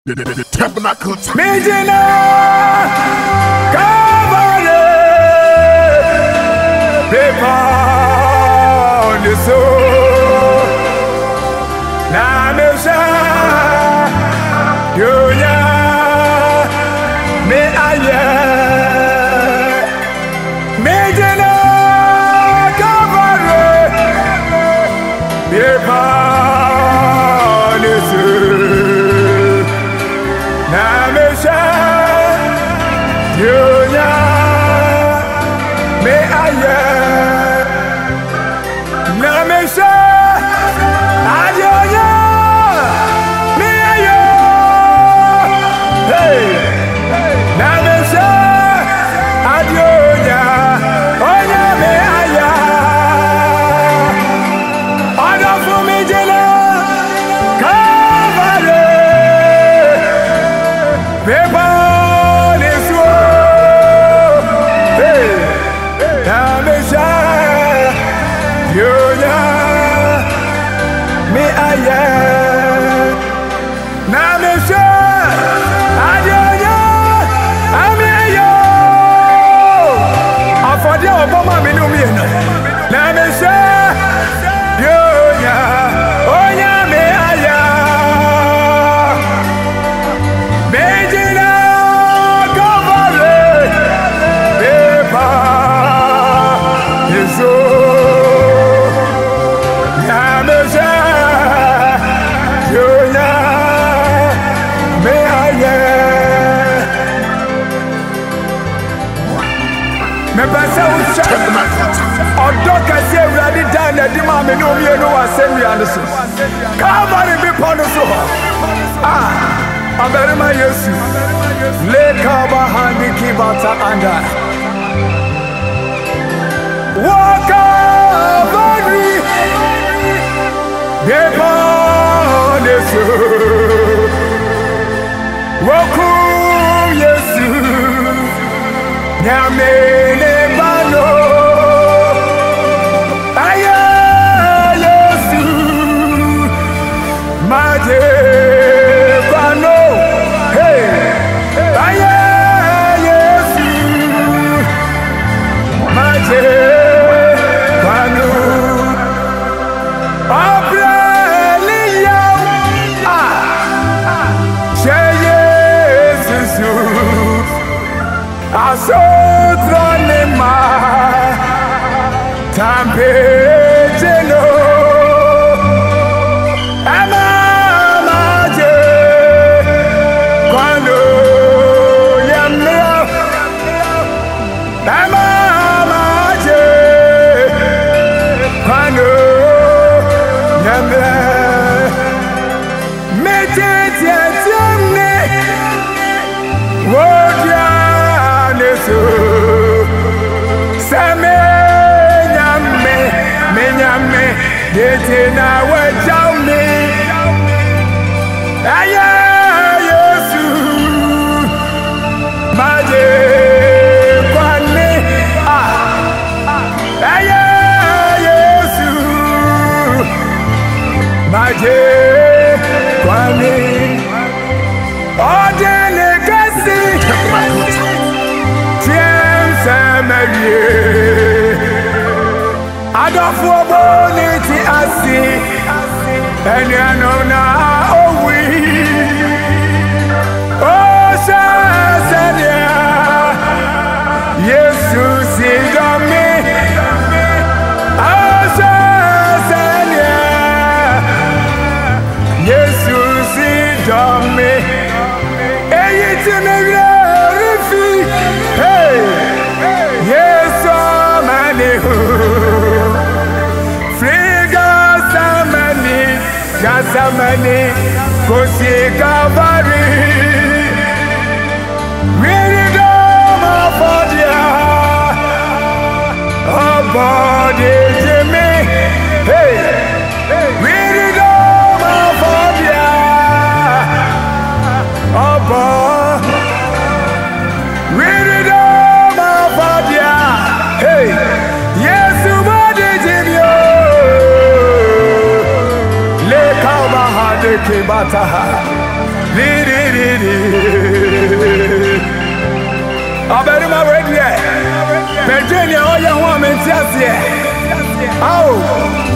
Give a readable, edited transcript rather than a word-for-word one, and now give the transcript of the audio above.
Tabernacle time. Mijina Kavale Paper on the soul Namesha Yoya Me Aye Mijina Kavale Paper on the soul Namesha Yoya Me Aye Namesha Ayoya Me Aye Hey Namesha Ayoya Oya Me Aye Order for me Jela Kavale Paper is war. Hey, Namesha, Yoya, Me Aye, Namesha, Ayoya, Ame Ayo. Afọdẹ ọgbọmọ mi nu mi ena. Namesha, Yoya, Oya Me Aye. Odo kasi ewurade dan na di ma me no mi no asemi ane so Calvary be pono so aberema Yesu le kaba handi kibata anda waka bari be pono so woku Yesu nyame ne bano Yetina wajami Aye Yesu Maje kwani Aye Yesu Maje kwani Odele kasi Tiem samaye Adofo boniti asi eni anona owi o sasadia Yesu si domi o sasadia Yesu si domi eyi ti mi rifi hey Yesu manihu Yasamani Kosi Calvary Really don't afford ya Oh body Jimmy Hey Really don't afford ya Oh boy Really don't afford ya Hey Yes body Jimmy Kibata Aberuma ready. Virginia, oh, you want me to see? Oh.